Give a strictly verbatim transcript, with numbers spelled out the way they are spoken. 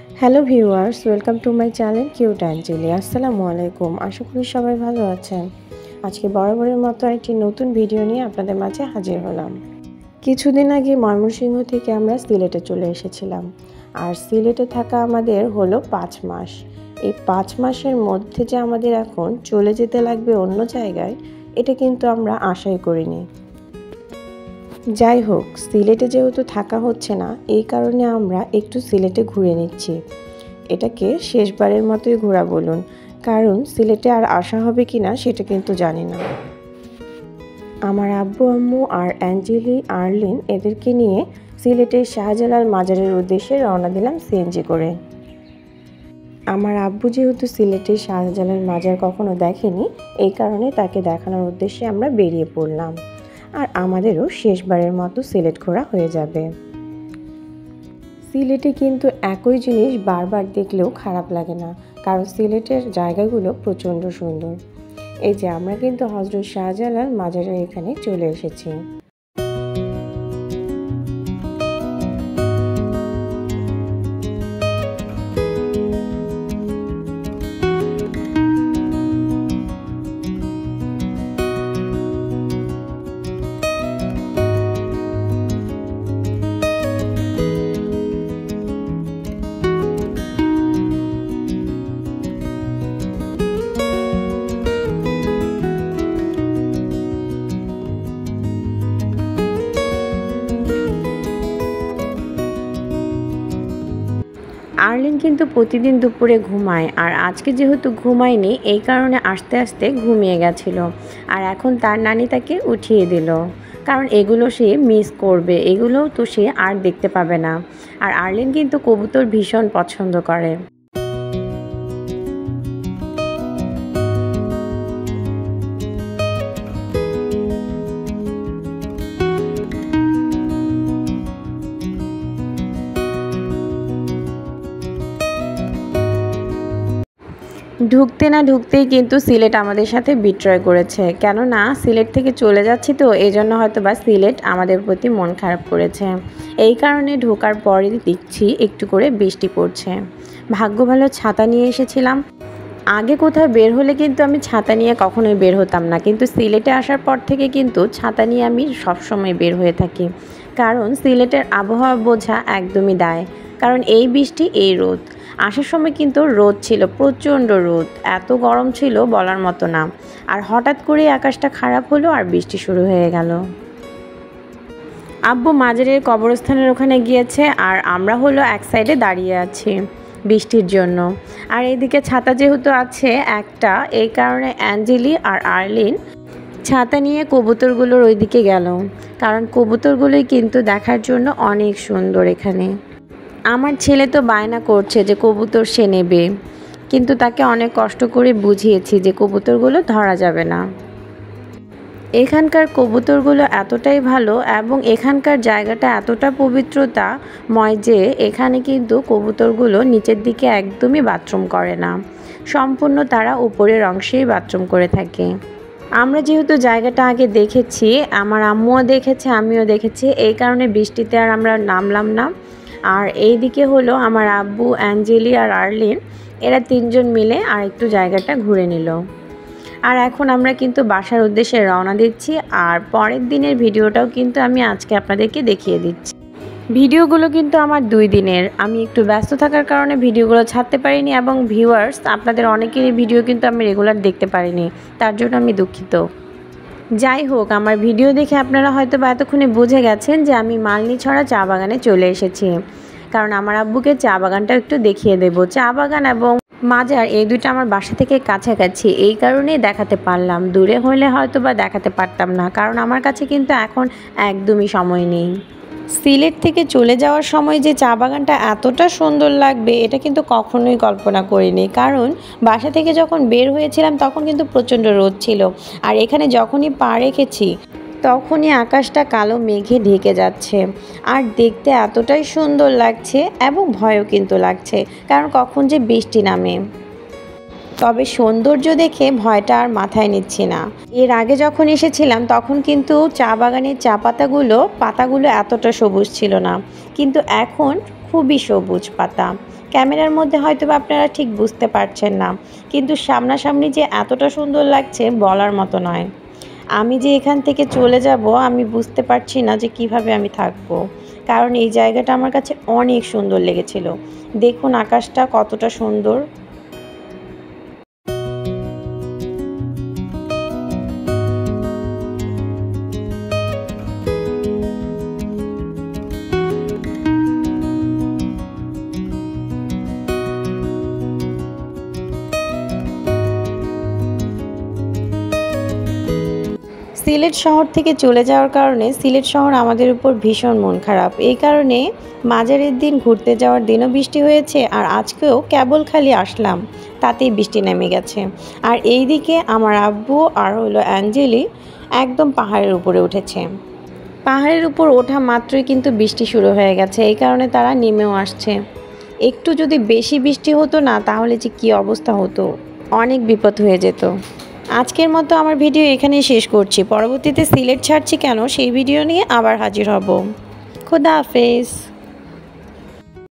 Hello viewers, welcome to my channel cute Angeli. আসসালামু আলাইকুম। আশা করি সবাই ভালো আছেন। আজকে বরাবরের মতো একটি নতুন ভিডিও নিয়ে আপনাদের মাঝে হাজির হলাম। কিছুদিন আগে ময়মনসিংহ থেকে আমরা সিলেটে চলে এসেছিলাম। আর সিলেটে থাকা আমাদের হলো পাঁচ মাস। এই পাঁচ মাসের মধ্যে যে আমাদের এখন চলে যেতে লাগবে অন্য জায়গায়, এটা কিন্তু আমরা আশাই করিনি। যাই হোক, সিলেটে যেহেতু থাকা হচ্ছে না, এই কারণে আমরা একটু সিলেটে ঘুরে নিচ্ছি। এটাকে শেষবারের মতোই ঘোরা বলুন, কারণ সিলেটে আর আসা হবে কি না সেটা কিন্তু জানি না। আমার আব্বু আম্মু আর অ্যাঞ্জেলি আর্লিন এদেরকে নিয়ে সিলেটের শাহজালাল মাজারের উদ্দেশ্যে রওনা দিলাম সিএনজি করে। আমার আব্বু যেহেতু সিলেটের শাহজালাল মাজার কখনো দেখেনি, এই কারণে তাকে দেখানোর উদ্দেশ্যে আমরা বেরিয়ে পড়লাম। আর আমাদেরও শেষবারের মতো সিলেট ঘোরা হয়ে যাবে। সিলেটে কিন্তু একই জিনিস বারবার দেখলেও খারাপ লাগে না, কারণ সিলেটের জায়গাগুলো প্রচণ্ড সুন্দর। এই যে আমরা কিন্তু হযরত শাহজালাল মাজারের এখানে চলে এসেছি। আর্লিন কিন্তু প্রতিদিন দুপুরে ঘুমায়, আর আজকে যেহেতু ঘুমায়নি এই কারণে আস্তে আস্তে ঘুমিয়ে গেছিল। আর এখন তার নানি তাকে উঠিয়ে দিল, কারণ এগুলো সে মিস করবে, এগুলোও তো সে আর দেখতে পাবে না। আর আর্লিন কিন্তু কবুতর ভীষণ পছন্দ করে। ঢুকতে না ঢুকতেই কিন্তু সিলেট আমাদের সাথে বিট্রয় করেছে, কেননা সিলেট থেকে চলে যাচ্ছি তো এই জন্য হয়তো বা সিলেট আমাদের প্রতি মন খারাপ করেছে। এই কারণে ঢোকার পরই দেখছি একটু করে বৃষ্টি পড়ছে। ভাগ্য ভালো ছাতা নিয়ে এসেছিলাম। আগে কোথাও বের হলে কিন্তু আমি ছাতা নিয়ে কখনোই বের হতাম না, কিন্তু সিলেটে আসার পর থেকে কিন্তু ছাতা নিয়ে আমি সবসময় বের হয়ে থাকি, কারণ সিলেটের আবহাওয়া বোঝা একদমই দায়। কারণ এই বৃষ্টি এই রোদ, আসার সময় কিন্তু রোদ ছিল, প্রচণ্ড রোদ, এত গরম ছিল বলার মতো না। আর হঠাৎ করে আকাশটা খারাপ হলো আর বৃষ্টি শুরু হয়ে গেল। আব্বু মাজারের কবরস্থানের ওখানে গিয়েছে, আর আমরা হলো এক সাইডে দাঁড়িয়ে আছি বৃষ্টির জন্য। আর এইদিকে ছাতা যেহেতু আছে একটা, এই কারণে অ্যাঞ্জেলি আর আর্লিন ছাতা নিয়ে কবুতরগুলোর ওইদিকে গেল, কারণ কবুতরগুলোই কিন্তু দেখার জন্য অনেক সুন্দর এখানে। আমার ছেলে তো বায়না করছে যে কবুতর সে নেবে, কিন্তু তাকে অনেক কষ্ট করে বুঝিয়েছি যে কবুতরগুলো ধরা যাবে না। এখানকার কবুতরগুলো এতটাই ভালো এবং এখানকার জায়গাটা এতটা পবিত্রতাময় যে এখানে কিন্তু কবুতরগুলো নিচের দিকে একদমই বাথরুম করে না, সম্পূর্ণ তারা উপরের অংশেই বাথরুম করে থাকে। আমরা যেহেতু জায়গাটা আগে দেখেছি, আমার আম্মুও দেখেছে, আমিও দেখেছি, এই কারণে বৃষ্টিতে আর আমরা নামলাম না। আর এই দিকে হলো আমার আব্বু, অ্যাঞ্জেলি আর আর্লিন, এরা তিনজন মিলে আর একটু জায়গাটা ঘুরে নিল। আর এখন আমরা কিন্তু বাসার উদ্দেশ্যে রওনা দিচ্ছি। আর পরের দিনের ভিডিওটাও কিন্তু আমি আজকে আপনাদেরকে দেখিয়ে দিচ্ছি। ভিডিওগুলো কিন্তু আমার দুই দিনের, আমি একটু ব্যস্ত থাকার কারণে ভিডিওগুলো ছাড়তে পারিনি, এবং ভিউয়ার্স আপনাদের অনেকেরই ভিডিও কিন্তু আমি রেগুলার দেখতে পারিনি, তার জন্য আমি দুঃখিত। যাই হোক, আমার ভিডিও দেখে আপনারা হয়তো বা এতক্ষণে বুঝে গেছেন যে আমি মালনীছড়া চা বাগানে চলে এসেছি, কারণ আমার আব্বুকে চা বাগানটা একটু দেখিয়ে দেব। চা বাগান এবং মাজার এই দুটো আমার বাসা থেকে কাছাকাছি, এই কারণেই দেখাতে পারলাম, দূরে হলে হয়তো বা দেখাতে পারতাম না, কারণ আমার কাছে কিন্তু এখন একদমই সময় নেই। সিলেট থেকে চলে যাওয়ার সময় যে চা বাগানটা এতটা সুন্দর লাগবে এটা কিন্তু কখনোই কল্পনা করিনি, কারণ বাসা থেকে যখন বের হয়েছিলাম তখন কিন্তু প্রচণ্ড রোদ ছিল, আর এখানে যখনই পা রেখেছি তখনই আকাশটা কালো মেঘে ঢেকে যাচ্ছে, আর দেখতে এতটাই সুন্দর লাগছে এবং ভয়ও কিন্তু লাগছে, কারণ কখন যে বৃষ্টি নামে। তবে সৌন্দর্য দেখে ভয়টা আর মাথায় নিচ্ছি না। এর আগে যখন এসেছিলাম তখন কিন্তু চা বাগানের চা পাতাগুলো পাতাগুলো এতটা সবুজ ছিল না, কিন্তু এখন খুবই সবুজ পাতা, ক্যামেরার মধ্যে হয়তো বা আপনারা ঠিক বুঝতে পারছেন না, কিন্তু সামনাসামনি যে এতটা সুন্দর লাগছে বলার মতো নয়। আমি যে এখান থেকে চলে যাব আমি বুঝতে পারছি না যে কিভাবে আমি থাকব, কারণ এই জায়গাটা আমার কাছে অনেক সুন্দর লেগেছিল। দেখুন আকাশটা কতটা সুন্দর। সিলেট শহর থেকে চলে যাওয়ার কারণে সিলেট শহর আমাদের উপর ভীষণ মন খারাপ। এই কারণে মাজারের দিন ঘুরতে যাওয়ার দিনও বৃষ্টি হয়েছে, আর আজকেও কেবল খালি আসলাম তাতেই বৃষ্টি নেমে গেছে। আর এই দিকে আমার আব্বু আর হলো অ্যাঞ্জেলি একদম পাহাড়ের উপরে উঠেছে। পাহাড়ের উপর ওঠা মাত্রই কিন্তু বৃষ্টি শুরু হয়ে গেছে, এই কারণে তারা নেমেও আসছে। একটু যদি বেশি বৃষ্টি হতো না তাহলে যে কী অবস্থা হতো, অনেক বিপদ হয়ে যেত। আজকের মতো আমার ভিডিও এখানেই শেষ করছি। পরবর্তীতে সিলেট ছাড়ছি কেন সেই ভিডিও নিয়ে আবার হাজির হব। খোদা হাফেজ।